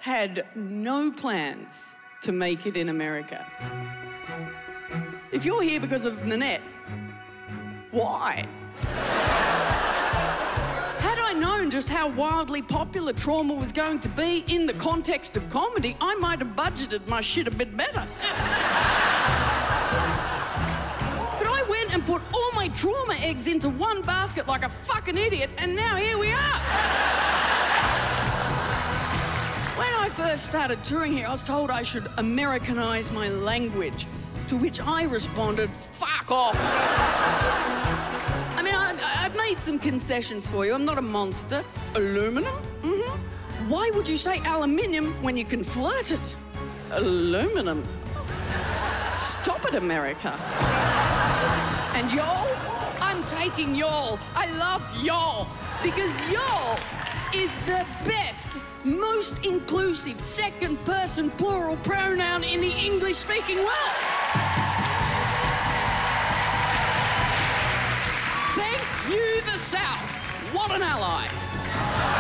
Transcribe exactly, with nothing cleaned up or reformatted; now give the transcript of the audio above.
had no plans to make it in America. If you're here because of Nanette, why? Had I known just how wildly popular Trauma was going to be in the context of comedy, I might have budgeted my shit a bit better. But I went and put all my trauma eggs into one basket like a fucking idiot, and now here we are. When I first started touring here, I was told I should Americanize my language, to which I responded, fuck off. I mean, I, I've made some concessions for you. I'm not a monster. Aluminum? Mm-hmm. Why would you say aluminium when you can flirt it? Aluminum. Stop it, America. And y'all? I'm taking y'all. I love y'all. Because y'all is the best, most inclusive second-person plural pronoun in the English-speaking world. Thank you, the South. What an ally.